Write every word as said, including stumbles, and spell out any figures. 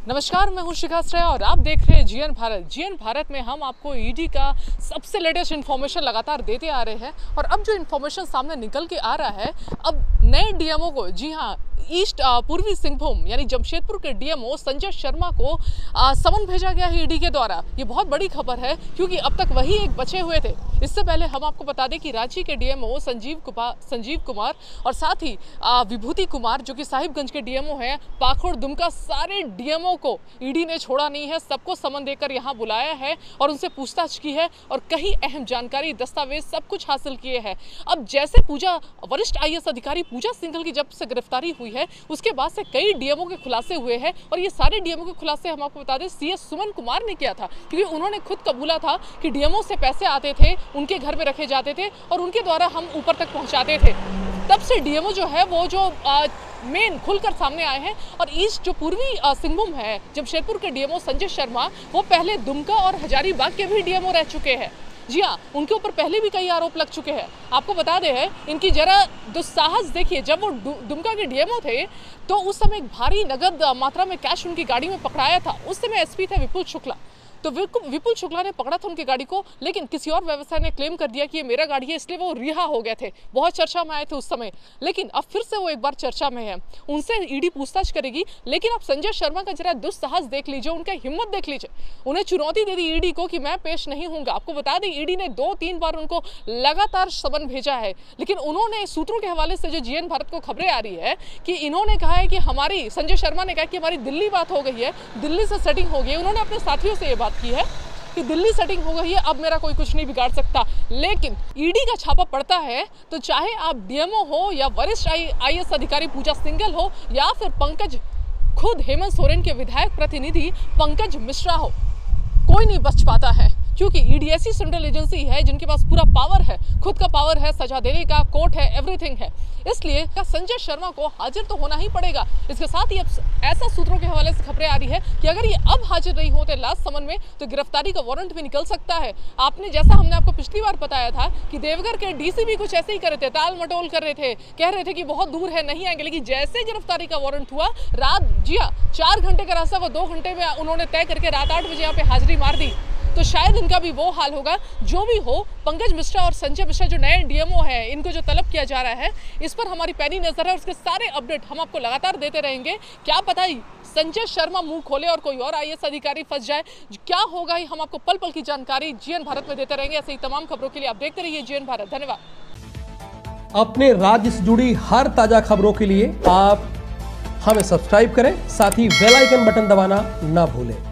नमस्कार, मैं हूं शिखा श्रेया और आप देख रहे हैं जीएन भारत। जीएन भारत में हम आपको ईडी का सबसे लेटेस्ट इन्फॉर्मेशन लगातार देते आ रहे हैं और अब जो इन्फॉर्मेशन सामने निकल के आ रहा है, अब नए डीएमओ को, जी हां, ईस्ट पूर्वी सिंहभूम यानी जमशेदपुर के डीएमओ संजय शर्मा को समन भेजा गया है ईडी के द्वारा। ये बहुत बड़ी खबर है क्योंकि अब तक वही एक बचे हुए थे। इससे पहले हम आपको बता दें कि रांची के डीएमओ संजीव कुमार संजीव कुमार और साथ ही विभूति कुमार जो कि साहिबगंज के डीएमओ हैं, पाखड़ दुमका, सारे डीएमओ को ईडी ने छोड़ा नहीं है। सबको समन देकर यहाँ बुलाया है और उनसे पूछताछ की है और कई अहम जानकारी, दस्तावेज, सब कुछ हासिल किए हैं। अब जैसे पूजा वरिष्ठ आईएएस अधिकारी पूजा सिंघल की जब से गिरफ्तारी हुई है, उसके बाद से कई डीएमओ के खुलासे हुए हैं और ये सारे डीएमओ के खुलासे हम आपको बता दें सीएस सुमन कुमार ने किया था, क्योंकि उन्होंने खुद कबूला था कि डीएमओ से पैसे आते थे, उनके घर में रखे जाते थे और उनके द्वारा हम ऊपर तक पहुंचाते थे। तब से डीएमओ जो है वो जो आ, मेन खुलकर सामने आए हैं और ईस्ट जो पूर्वी सिंहभूम है, जमशेदपुर के डीएमओ संजय शर्मा, वो पहले दुमका और हजारीबाग के भी डीएमओ रह चुके हैं। जी हाँ, उनके ऊपर पहले भी कई आरोप लग चुके हैं। आपको बता दे है, इनकी जरा दुस्साहस देखिए। जब वो दुमका के डीएमओ थे तो उस समय एक भारी नगद मात्रा में कैश उनकी गाड़ी में पकड़ाया था। उस समय एसपी थे विपुल शुक्ला। तो विपुल शुक्ला ने पकड़ा था उनकी गाड़ी को, लेकिन किसी और व्यवसाय ने क्लेम कर दिया कि ये मेरा गाड़ी है, इसलिए वो रिहा हो गए थे। बहुत चर्चा में आए थे उस समय, लेकिन अब फिर से वो एक बार चर्चा में है। उनसे ईडी पूछताछ करेगी, लेकिन अब संजय शर्मा का जरा दुस्साहस देख लीजिए, उनका हिम्मत देख लीजिए। उन्हें चुनौती दे दी ईडी को कि मैं पेश नहीं होऊंगा। आपको बता दें, ईडी ने दो तीन बार उनको लगातार समन भेजा है, लेकिन उन्होंने, सूत्रों के हवाले से जो जीएन भारत को खबरें आ रही है कि इन्होंने कहा है कि हमारी, संजय शर्मा ने कहा कि हमारी दिल्ली बात हो गई है, दिल्ली से सेटिंग हो गई है। उन्होंने अपने साथियों से ये बात की है कि दिल्ली सेटिंग हो गई है, अब मेरा कोई कुछ नहीं बिगाड़ सकता। लेकिन ईडी का छापा पड़ता है तो चाहे आप डीएमओ हो या वरिष्ठ आईएएस अधिकारी पूजा सिंघल हो या फिर पंकज, खुद हेमंत सोरेन के विधायक प्रतिनिधि पंकज मिश्रा हो, कोई नहीं बच पाता है, क्योंकि ईडी ऐसी सेंट्रल एजेंसी है जिनके पास पूरा पावर है, खुद का पावर है, सजा देने का, कोर्ट है, एवरीथिंग है। इसलिए संजय शर्मा को हाजिर तो होना ही पड़ेगा। इसके साथ ही अब ऐसा सूत्रों के हवाले से खबरें आ रही है कि अगर ये अब हाजिर नहीं होते लास्ट समन में तो गिरफ्तारी का वारंट भी निकल सकता है। आपने, जैसा हमने आपको पिछली बार बताया था कि देवघर के डीसी भी कुछ ऐसे ही कर रहे थे, ताल मटोल कर रहे थे, कह रहे थे कि बहुत दूर है, नहीं आएंगे, लेकिन जैसे गिरफ्तारी का वारंट हुआ, रात, जी हाँ, चार घंटे का रास्ता वो दो घंटे में उन्होंने तय करके रात आठ बजे यहाँ पे हाजिरी मार दी। तो शायद इनका भी वो हाल होगा। जो भी हो, पंकज मिश्रा और संजय मिश्रा जो नए डीएमओ हैं, इनको जो तलब किया जा रहा है, इस पर हमारी पैनी नजर है। उसके सारे अपडेट हम आपको लगातार देते रहेंगे। क्या पता ही संजय शर्मा मुंह खोले और कोई और आईएएस अधिकारी फंस जाए, क्या होगा ही हम आपको पल पल की जानकारी जीएन भारत में देते रहेंगे। ऐसे ही तमाम खबरों के लिए आप देखते रहिए जीएन भारत। धन्यवाद। अपने राज्य से जुड़ी हर ताजा खबरों के लिए आप हमें सब्सक्राइब करें, साथ ही बेल आइकन बटन दबाना ना भूलें।